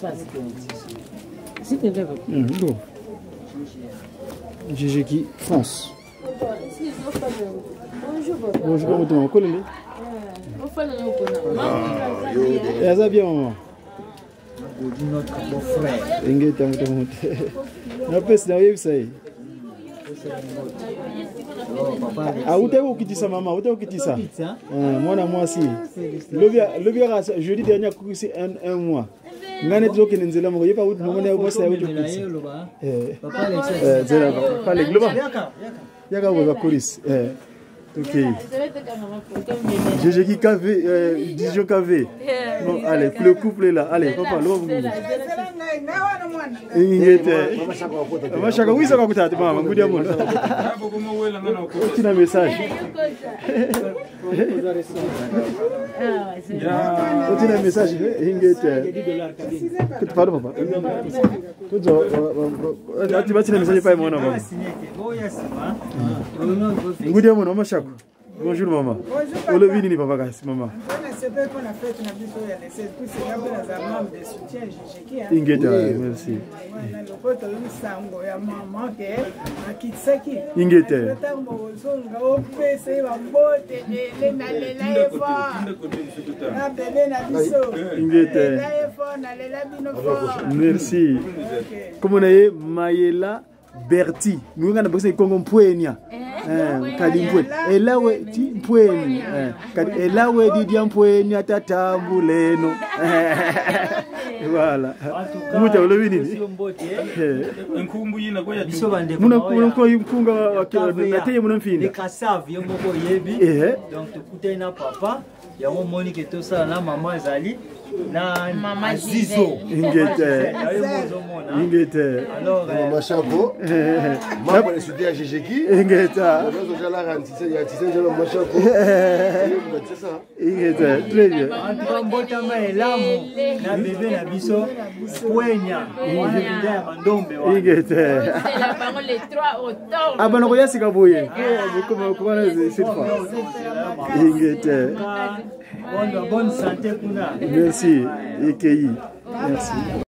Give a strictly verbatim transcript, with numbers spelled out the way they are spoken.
S'il te plaît. Bon. Jejeki France. Bonjour, comment tu vas? Quoi les? Ah, ça bien maman. Notre beau-frère. Ingeta mutamuti. Na pesa na wewe sai. Ah, utako ukitisa mama, utako ukitisa. Eh, mwana mwasi. Lobia lobia jeudi dernier kusi un un mois. Ngane tsoke nenzela mo yepa uthi mama na bosa uthi ukitisa. Eh. Papa eh zela papa le globa. Yaka wo kuris. Eh. OK. Jejeki K V euh Dijon K V. Bon, allez, pour le couple là. Allez, papa, l'eau vous. Ingete. Mama shaka wisa kwa kutata mama, ngudi amona. Tina message. Tina message ingete. Kutu pardon papa. Kuzo ati batina message pa mwana mama. Ngudi amona mama shaka. Bonjour maman. Bonjour. Ole vini ni papa kasi maman. Ingeta, merci. Ingeta. Ingeta. Merci. Comment on est Mayela Berti. Nous on a besoin de Congo Mpwenya. Eh, kalimpwe. Elawe ti mpweni. Eh, kadi elawe di dia mpweni atatambuleno. Voilà. Muta ulewi nini? Nkumbu yina kwa ya muna kuna kwa mkunga wa na teye muna mfini. Kasavi yo moko yebi. Eh. Donc tukute na papa, ya mo moni ke to sala na mama ezali. Na mama Zizo ingete ingete alors mama Chako mama le soutien à Jejeki ingeta nous déjà la rentissé il y a tissé déjà mama Chako c'est ça ingeta très bien en mbota ma elamu na bébé na biso kwenya ingeta ya mandombe wa ingeta c'est la parole les trois automnes ah bana koya sikaboye comment comment cette fois ingeta bonne bonne santé kuna. Merci, E K I. Merci.